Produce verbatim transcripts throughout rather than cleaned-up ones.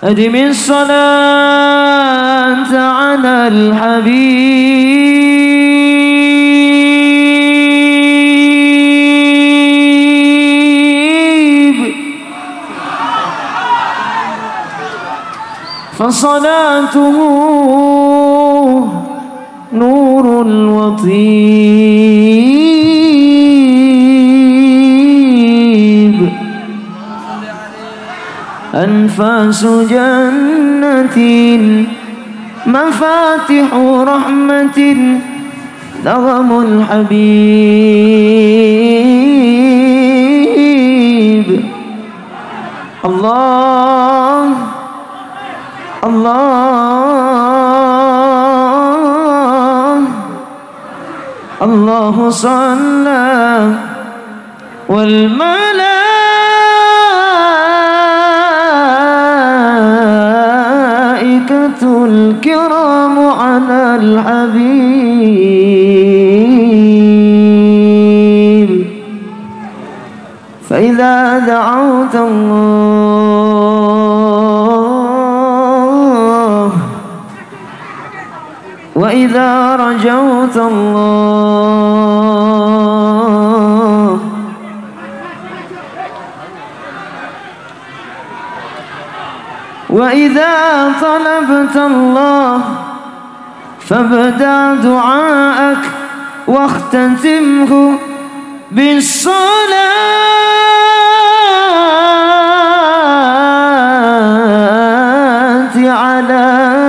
أدم الصلاة على الحبيب فصلاته نور وطيب أنفاس جنة مفاتح رحمة نغم الحبيب الله الله الله صلى والملائكة الكرام على الحبيب فإذا دعوت الله وإذا رجوت الله وإذا طلبت الله فابدأ دعاءك واختتمه بالصلاة على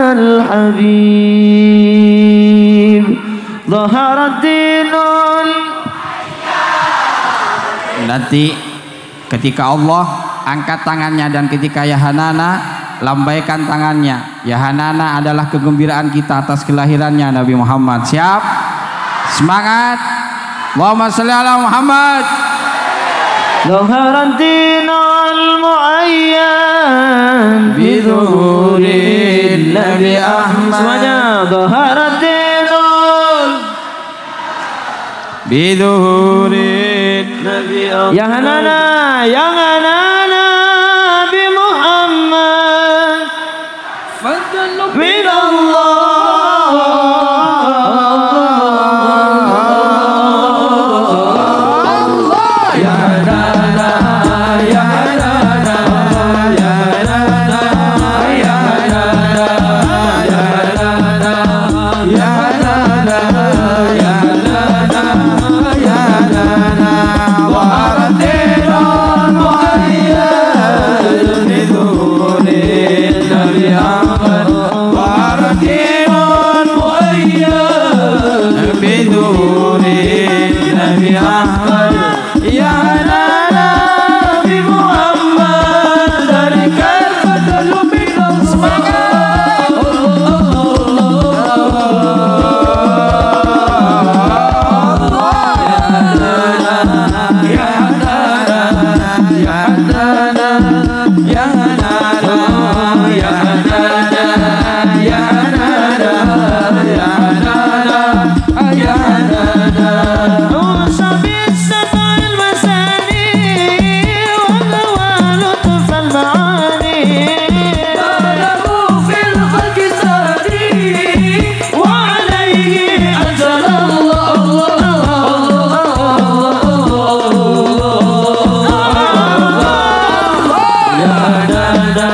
الحبيب ظهر الدين. Nanti ketika Allah angkat tangannya dan ketika Yahanana lambaikan tangannya, Yahanana adalah kegembiraan kita atas kelahirannya Nabi Muhammad. Siap? Semangat. Allahumma shalli ala Muhammad. ظهر الدين المعين بظهور النبي أحمد. semuanya ظهر الدين بظهور النبي أحمد. يا هنانا يا هنانا بمحمد فضل من الله. da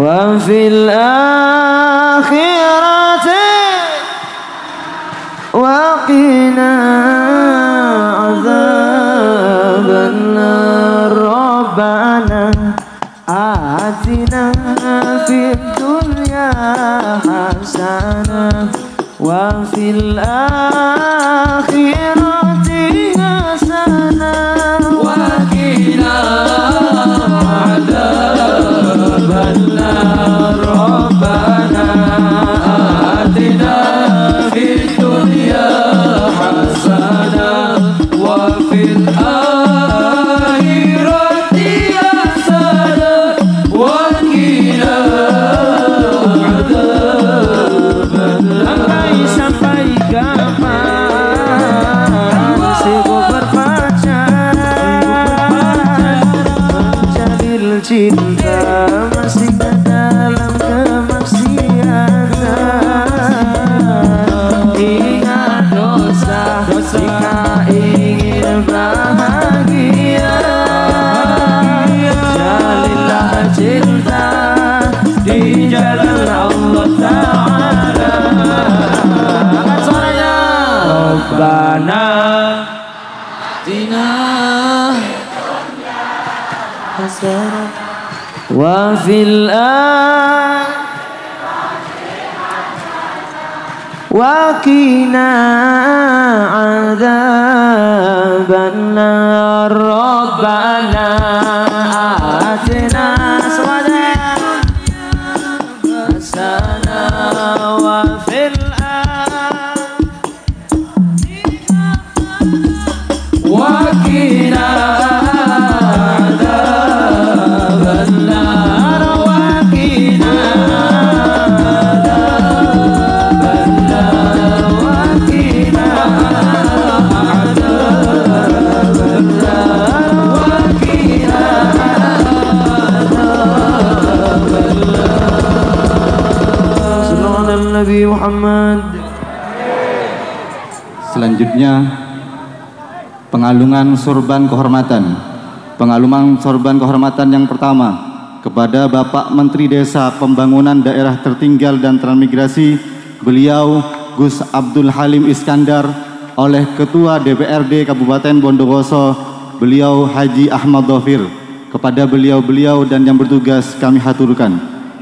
وفي الآخرة وقنا عذاب النار ربنا آتنا في الدنيا حسنة وفي الآخرة حسنة وقنا عذاب النار ربنا آتنا في الدنيا حسنة وفي الآخرة حسنة وقنا عذاب النار. Sampai kapan sibuk berpacaran, menjalin cinta masih dalam kemaksiatan. Ingat dosa jika ingin bahagia, jalinlah cinta di jalan Allah Ta'ala. Angkat suaranya. Rabbana atina hasanah wa fil wa qina adzaban nar Rabbana atina hasanah wa fil wa qina adzaban nar wa qina adzaban nar wa qina adzaban nar wa qina adzaban nar. Sallallahu Nabi Muhammad. Selanjutnya pengalungan sorban kehormatan. Pengalungan sorban kehormatan yang pertama kepada Bapak Menteri Desa Pembangunan Daerah Tertinggal dan Transmigrasi, beliau Gus Abdul Halim Iskandar, oleh Ketua D P R D Kabupaten Bondowoso, beliau Haji Ahmad Dhofir. Kepada beliau-beliau dan yang bertugas kami haturkan.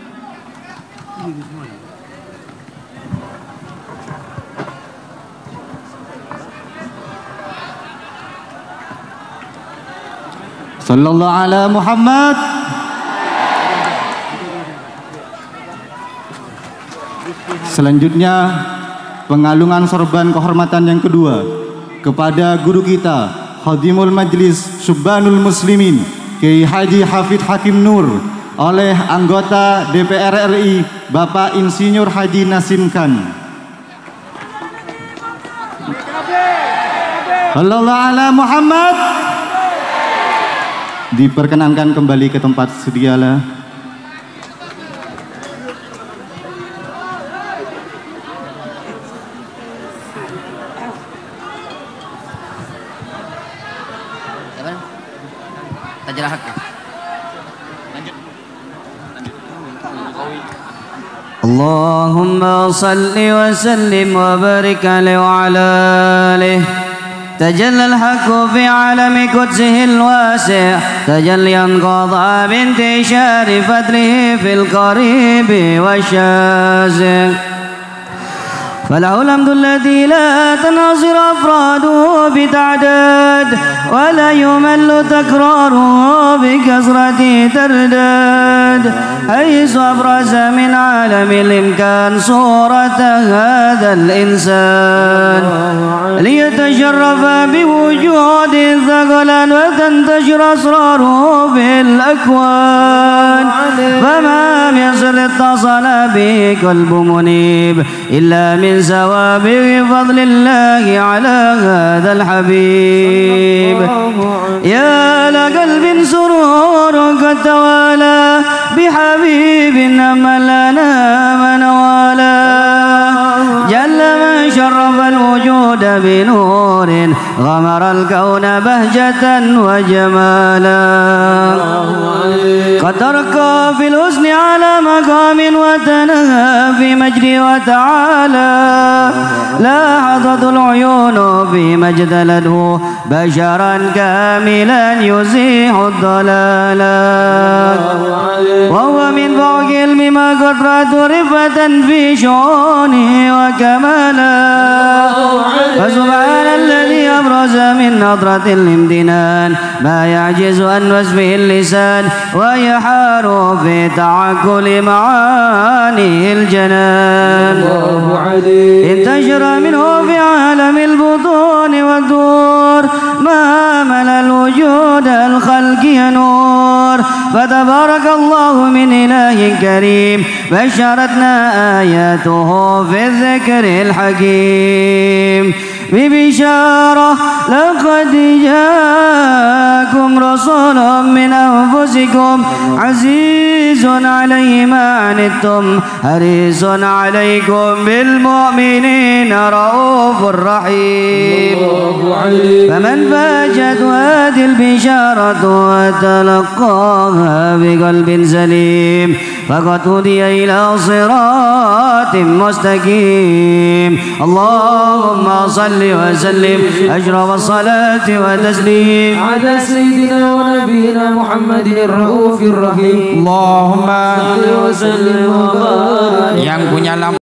Sallallahu ala Muhammad. Selanjutnya pengalungan sorban kehormatan yang kedua kepada guru kita Khadimul Majlis Syubbanul Muslimin Kiai Haji Hafidh Hakim Nur, oleh anggota D P R R I Bapak Insinyur Haji Nasim Khan. Sallallahu ala Muhammad. Diperkenankan kembali ke tempat sedialah. Tajalah hak. Lanjut. Allahumma salli wa sallim wa barik alaihi wa ala alihi. تجلى الحق في عالم قدسه الواسع تجليا قضى بانتشار فضله في القريب والشاسع فله الحمد الذي لا تنحصر أفراده بتعداد ولا يمل تكراره بكثرة ترداد حيث أبرز من عالم الإمكان صورة هذا الإنسان ليتشرف بوجود ثقلا وتنتشر أسراره في الأكوان فما من سر اتصل به قلب منيب إلا من سوابغ فضل الله على هذا الحبيب يا لقلب سرور قد توالى بحبيب أما لنا من والاه جل من شرف الوجود بنور غمر الكون بهجة وجمالا قد تركى في الحسن على مقام وتنهى في مجد وتعالى لاحظت العيون في مجد لده بشرا كاملا يزيح الضلالا وهو من فوق علم ما قدرته رفة في شؤونه وكمالا فسبحان الذي أبرز من نظرة الامتنان ما يعجز عن وصفه اللسان ويحار في تعقل معانيه الجنان انتشر منه في عالم البطون والدور ما ملا الوجود الخلق نور فتبارك الله من إله كريم بشرتنا آياته في الذكر الحكيم ببشارة لقد جاءكم رسول من أنفسكم عزيز عليه ما عنتم حريص عليكم بالمؤمنين رؤوف رحيم فمن فاجت هذه البشارة وتلقاها بقلب سليم فقد هدي إلى صراط مستقيم اللهم صل وسلم أشرف الصلاة وتسليم على سيدنا ونبينا محمد الرؤوف الرحيم Allahumma صل وسلم وبارك yang punya lampu